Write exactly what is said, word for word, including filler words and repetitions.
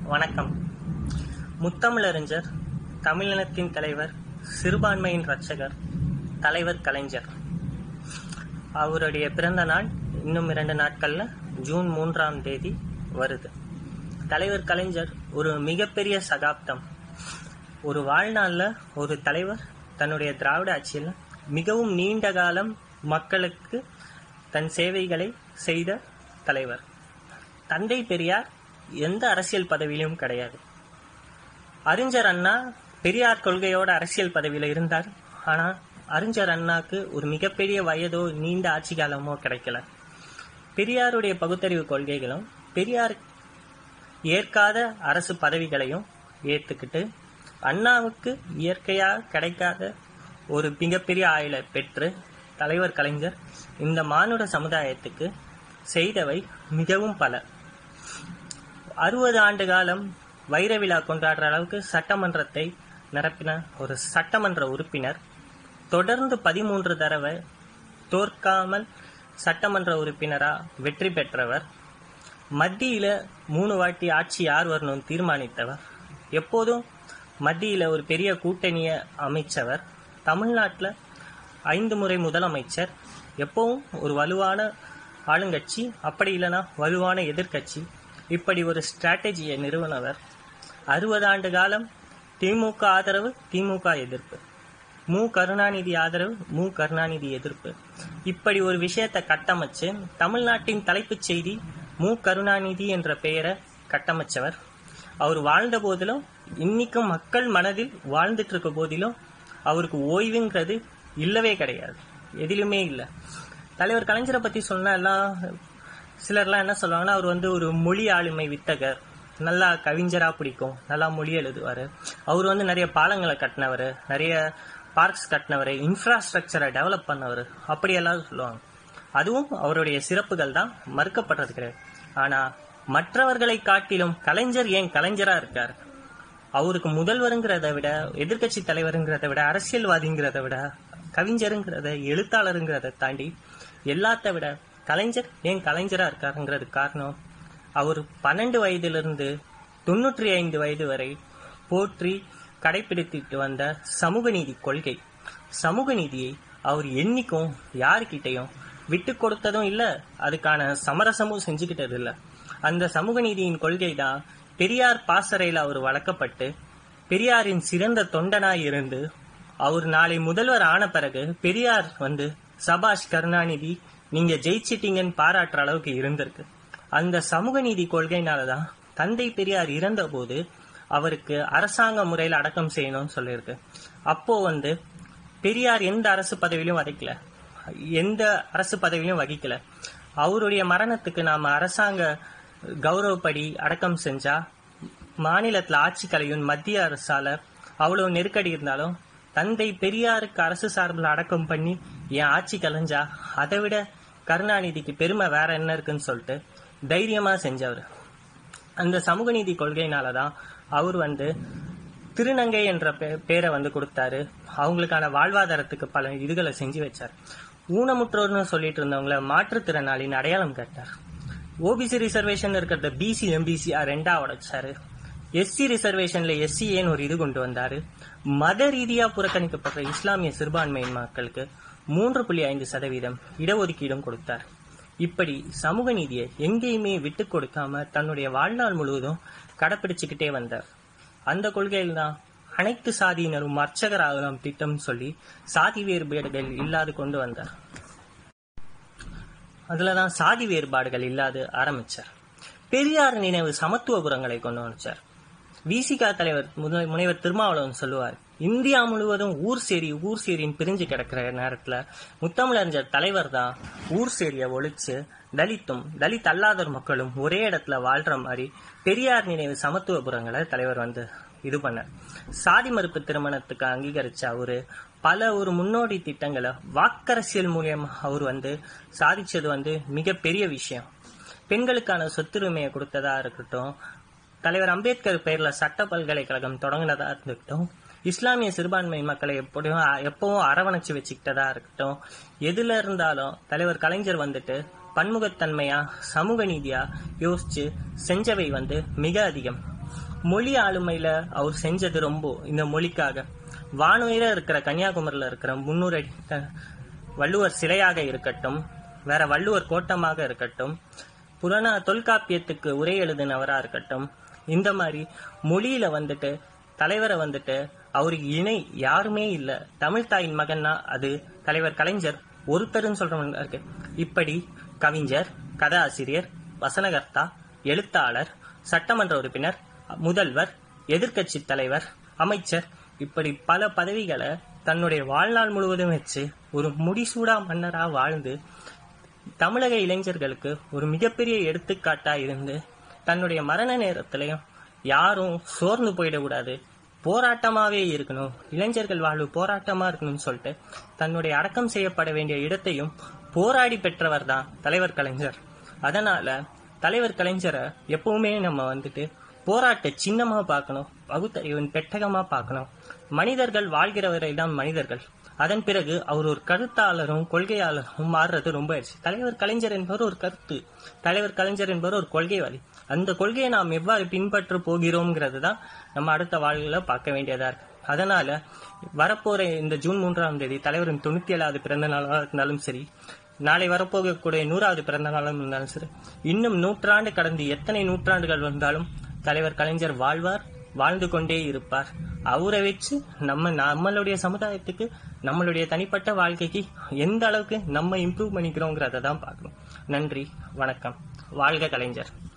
வணக்கம். முத்தமிழறிஞர், தமிழினத்தின் தலைவர், சிறுபான்மையின் இரட்சகர், தலைவர் கலைஞர். அவருடைய பிறந்த நாள் இன்னும் இரண்டு நாட்கள்ல ஜூன் மூன்றாம் தேதி வருது. தலைவர் கலைஞர் ஒரு மிகப்பெரிய சகாப்தம். ஒரு வாழ்நாள்ல ஒரு தலைவர் தன்னுடைய திராவிட ஆட்சியில் மிகவும் நீண்ட காலம் மக்களுக்கு தன் சேவைகளை செய்த தலைவர். தந்தை பெரியார் எந்த அரசியல் பதவியிலும் கிடையாது. அறிஞர் அண்ணா பெரியார் கொள்கையோட அரசியல் பதவியில இருந்தார். ஆனா அறிஞர் அண்ணாக்கு ஒரு மிகப்பெரிய வயதோ நீண்ட ஆட்சி காலமோ கிடைக்கல. பெரியாருடைய பகுத்தறிவு கொள்கைகளும் பெரியார் ஏற்காத அரசு பதவிகளையும் ஏத்துக்கிட்டு அண்ணாவுக்கு இயற்கையா கிடைக்காத ஒரு மிகப்பெரிய ஆயுளை பெற்று தலைவர் கலைஞர் இந்த மானுட சமுதாயத்துக்கு செய்தவை மிகவும் பல. அறுபது ஆண்டு காலம் வைர விழா கொண்டாடுற அளவுக்கு சட்டமன்றத்தை நிரப்பின ஒரு சட்டமன்ற உறுப்பினர். தொடர்ந்து பதிமூன்று தடவை தோற்காமல் சட்டமன்ற உறுப்பினரா வெற்றி பெற்றவர். மத்தியில மூணு வாட்டி ஆட்சி யார் வரணும் தீர்மானித்தவர். எப்போதும் மத்தியில ஒரு பெரிய கூட்டணியை அமைச்சவர். தமிழ்நாட்டில் ஐந்து முறை முதலமைச்சர். எப்பவும் ஒரு வலுவான ஆளுங்கட்சி, அப்படி இல்லைன்னா வலுவான எதிர்கட்சி, இப்படி ஒரு ஸ்ட்ராட்டஜியை நிறுவனவர். அறுபது ஆண்டு காலம் திமுக ஆதரவு, திமுக எதிர்ப்பு, மு கருணாநிதி ஆதரவு, மு கருணாநிதி எதிர்ப்பு, இப்படி ஒரு விஷயத்தை கட்டமைச்சு தமிழ்நாட்டின் தலைப்புச் செய்தி மு கருணாநிதி என்ற பெயரை கட்டமைச்சவர். அவர் வாழ்ந்த போதிலும், இன்னைக்கும் மக்கள் மனதில் வாழ்ந்துட்டு இருக்க போதிலும் அவருக்கு ஓய்வுங்கிறது இல்லவே கிடையாது, எதிலுமே இல்லை. தலைவர் கலைஞரை பத்தி சொன்னா எல்லாம் சிலர்லாம் என்ன சொல்லுவாங்கன்னா, அவர் வந்து ஒரு மொழி ஆளுமை வித்தகர், நல்லா கவிஞரா பிடிக்கும், நல்லா மொழி எழுதுவாரு, அவர் வந்து நிறைய பாலங்களை கட்டினவர், நிறைய பார்க்ஸ் கட்டினவர், இன்ஃப்ராஸ்ட்ரக்சரை டெவலப் பண்ணவர், அப்படியெல்லாம் சொல்லுவாங்க. அதுவும் அவருடைய சிறப்புகள் தான், மறுக்கப்படுறது கிடையாது. ஆனா மற்றவர்களை காட்டிலும் கலைஞர் ஏன் கலைஞரா இருக்காரு? அவருக்கு முதல்வருங்கிறத விட, எதிர்கட்சி தலைவருங்கிறத விட, அரசியல்வாதிங்கிறத விட, கவிஞருங்கிறத, எழுத்தாளருங்கிறத தாண்டி எல்லாத்த விட கலைஞர் ஏன் கலைஞரா இருக்காருங்கிறது காரணம், அவர் பன்னெண்டு வயதிலிருந்து தொன்னூற்றி ஐந்து வயது வரை போற்றி கடைபிடித்துட்டு வந்த சமூக நீதி கொள்கை. சமூக நீதியை அவர் என்னைக்கும் யாருக்கிட்டையும் விட்டு கொடுத்ததும் இல்லை, அதுக்கான சமரசமும் செஞ்சுக்கிட்டது இல்லை. அந்த சமூக நீதியின் கொள்கை தான் பெரியார் பாசறையில் அவர் வளர்க்கப்பட்டு பெரியாரின் சிறந்த தொண்டனாய் இருந்து அவர் நாளை முதல்வர் ஆன பிறகு பெரியார் வந்து சபாஷ் கருணாநிதி நீங்க ஜெயிச்சிட்டீங்கன்னு பாராட்டுற அளவுக்கு இருந்திருக்கு. அந்த சமூக நீதி கொள்கையினாலதான் தந்தை பெரியார் இறந்த போது அவருக்கு அரசாங்க முறையில் அடக்கம் செய்யணும்னு சொல்லியிருக்கு. அப்போ வந்து பெரியார் எந்த அரசு பதவியிலும் வகிக்கல, எந்த அரசு பதவியிலும் வகிக்கல. அவருடைய மரணத்துக்கு நாம அரசாங்க கௌரவப்படி அடக்கம் செஞ்சா மாநிலத்துல ஆட்சி கலையும், மத்திய அரசால அவ்வளவு நெருக்கடி இருந்தாலும் தந்தை பெரியாருக்கு அரசு சார்பில் அடக்கம் பண்ணி என் ஆட்சி கலைஞ்சா அதை விட கருணாநிதிக்கு பெருமை வேற என்ன இருக்குன்னு சொல்லிட்டு தைரியமா செஞ்சவர். அந்த சமூக நீதி கொள்கையினாலதான் அவர் வந்து திருநங்கை என்ற பேரை வந்து கொடுத்தாரு. அவங்களுக்கான வாழ்வாதாரத்துக்கு பல இதுகளை செஞ்சு வச்சார். ஊனமுற்றோர்னு சொல்லிட்டு இருந்தவங்களை மாற்றுத்திறனாளின்னு அடையாளம் கேட்டார். ஓபிசி ரிசர்வேஷன் இருக்கிறத பிசி எம்பிசி ரெண்டா உடைச்சாரு. எஸ்சி ரிசர்வேஷன்ல எஸ்சிஏன்னு ஒரு இது கொண்டு வந்தாரு. மத ரீதியா புறக்கணிக்கப்பட்ட இஸ்லாமிய சிறுபான்மையின் மக்களுக்கு மூன்று புள்ளி ஐந்து சதவீதம் இடஒதுக்கீடும் கொடுத்தார். இப்படி சமூக நீதியை எங்கேயுமே விட்டு கொடுக்காம தன்னுடைய வாழ்நாள் முழுவதும் கடைபிடிச்சுக்கிட்டே வந்தார். அந்த கொள்கையில் தான் அனைத்து சாதியினரும் அர்ச்சகராகலாம் திட்டம் சொல்லி சாதி வேறுபாடுகள் இல்லாது கொண்டு வந்தார். அதுலதான் சாதி வேறுபாடுகள் இல்லாது ஆரம்பிச்சார். பெரியார் நினைவு சமத்துவபுரங்களை கொண்டு வந்தார். விசிகா தலைவர் முனைவர் திருமாவளவன் சொல்லுவார், இந்தியா முழுவதும் ஊர் சேரி ஊர் சேரின்னு பிரிஞ்சு கிடக்கிற நேரத்துல முத்தமிழறிஞர் தலைவர் தான் ஊர் சேரிய ஒழிச்சு தலித்தும் தலித் அல்லாதோர் மக்களும் ஒரே இடத்துல வாழ்ற மாதிரி பெரியார் நினைவு சமத்துவபுரங்களை தலைவர் வந்து இது பண்ண. சாதி மறுப்பு திருமணத்துக்கு அங்கீகரிச்ச அவரு பல ஒரு முன்னோடி திட்டங்களை வாக்கரசியல் மூலியமா அவர் வந்து சாதிச்சது வந்து மிகப்பெரிய விஷயம். பெண்களுக்கான சொத்துரிமையை கொடுத்ததா இருக்கட்டும், தலைவர் அம்பேத்கர் பெயர்ல சட்ட பல்கலைக்கழகம் தொடங்கினதா இருக்கட்டும், இஸ்லாமிய சிறுபான்மை மக்களை எப்படியும் எப்பவும் அரவணைச்சு வச்சுக்கிட்டதா இருக்கட்டும், எதுல இருந்தாலும் தலைவர் கலைஞர் வந்துட்டு பன்முகத்தன்மையா சமூக நீதியா யோசிச்சு செஞ்சவை வந்து மிக அதிகம். மொழி ஆளுமையில அவர் செஞ்சது ரொம்ப இந்த மொழிக்காக. வானுயிர இருக்கிற கன்னியாகுமரியில இருக்கிற முன்னூறு அடி வள்ளுவர் சிலையாக இருக்கட்டும், வேற வள்ளுவர் கோட்டமாக இருக்கட்டும், புராண தொல்காப்பியத்துக்கு உரை எழுதினவரா இருக்கட்டும், இந்த மாதிரி மொழியில வந்துட்டு தலைவரை வந்துட்டு அவருக்கு இணை யாருமே இல்ல. தமிழ் தாயின் மகன்னா அது தலைவர் கலைஞர் ஒருத்தருன்னு சொல்றவங்க இருக்கு. இப்படி கவிஞர், கதாசிரியர், வசனகர்த்தா, எழுத்தாளர், சட்டமன்ற உறுப்பினர், முதல்வர், எதிர்கட்சி தலைவர், அமைச்சர், இப்படி பல பதவிகளை தன்னுடைய வாழ்நாள் முழுவதும் வச்சு ஒரு முடிசூடா மன்னரா வாழ்ந்து தமிழக இளைஞர்களுக்கு ஒரு மிகப்பெரிய எடுத்துக்காட்டா இருந்து தன்னுடைய மரண நேரத்திலையும் யாரும் சோர்ந்து போயிடக்கூடாது, போராட்டமாவே இருக்கணும், இளைஞர்கள் வாழ்வு போராட்டமா இருக்கணும்னு சொல்லிட்டு தன்னுடைய அடக்கம் செய்யப்பட வேண்டிய இடத்தையும் போராடி பெற்றவர் தான் தலைவர் கலைஞர். அதனால தலைவர் கலைஞரை எப்பவுமே நம்ம வந்துட்டு போராட்ட சின்னமா பார்க்கணும், பகுத்தறிவின் பெட்டகமா பார்க்கணும். மனிதர்கள் வாழ்கிற வரைதான் மனிதர்கள். அதன் பிறகு அவர் ஒரு கருத்தாளரும் கொள்கையாளரும் மாறுறது ரொம்ப ஆயிடுச்சு. தலைவர் கலைஞர் என்பவர் ஒரு கருத்து, தலைவர் கலைஞர் என்பவர் ஒரு கொள்கைவாதி. அந்த கொள்கையை நாம் எவ்வாறு பின்பற்ற போகிறோம்ங்கிறது தான் நம்ம அடுத்த வாழ்க்கையில பார்க்க வேண்டியதா இருக்கு. அதனால வரப்போற இந்த ஜூன் மூன்றாம் தேதி தலைவரின் தொண்ணூத்தி ஏழாவது பிறந்த நாளாக இருந்தாலும் சரி, நாளை வரப்போகக்கூடிய நூறாவது பிறந்த நாளும் இருந்தாலும் சரி, இன்னும் நூற்றாண்டு கடந்து எத்தனை நூற்றாண்டுகள் வந்தாலும் தலைவர் கலைஞர் வாழ்வார், வாழ்ந்து கொண்டே இருப்பார். அவரை வச்சு நம்ம நம்மளுடைய சமுதாயத்துக்கு, நம்மளுடைய தனிப்பட்ட வாழ்க்கைக்கு எந்த அளவுக்கு நம்ம இம்ப்ரூவ் பண்ணிக்கிறோங்கிறத தான் பார்க்கணும். நன்றி, வணக்கம். வாழ்க கலைஞர்.